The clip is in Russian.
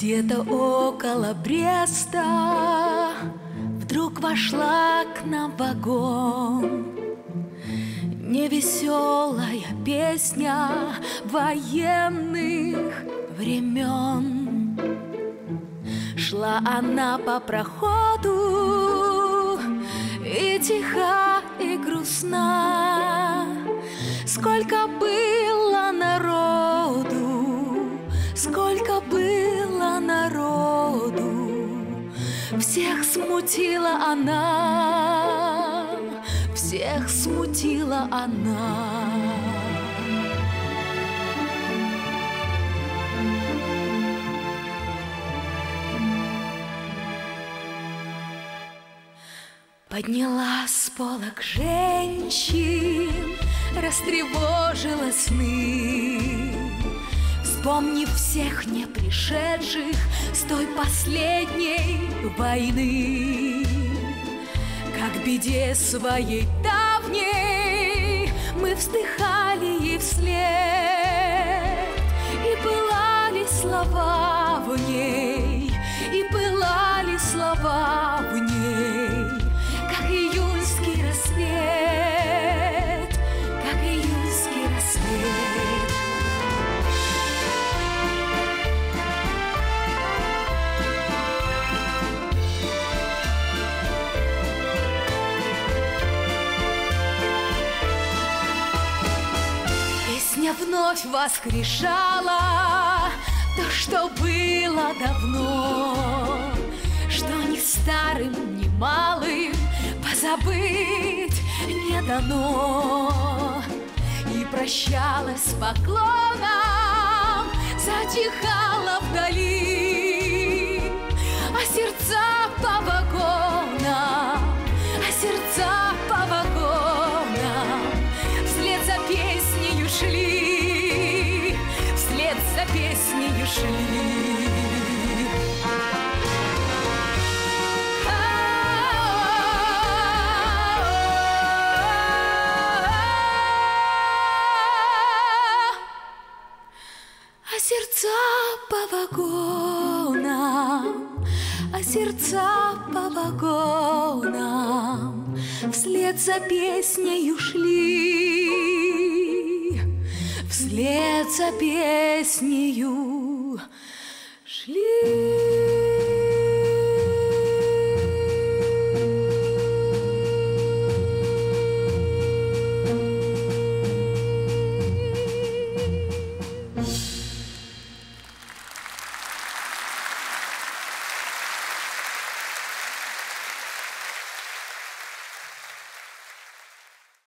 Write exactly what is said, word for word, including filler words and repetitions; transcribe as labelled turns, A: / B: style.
A: Где-то около Бреста вдруг вошла к нам в вагон невеселая песня военных времен. Шла она по проходу и тиха, и грустна. Сколько было народу, сколько было народу, всех смутила она, всех смутила она. Подняла с полок женщин, растревожила сны, вспомнив всех не пришедших с той последней войны. Как в беде своей давней мы вздыхали ей вслед, и пылали слова в ней, и пылали слова в ней, как июльский рассвет, как июльский рассвет. Песня вновь воскрешала то, что было давно, что ни старым, ни малым позабыть не дано. И прощалась с поклоном, затихала вдали, а сердца по вагонам, а сердца по вагонам вслед за песнею шли, вслед за песнею шли. А сердца по вагонам, а сердца по вагонам вслед за песнею шли, вслед за песнею шли.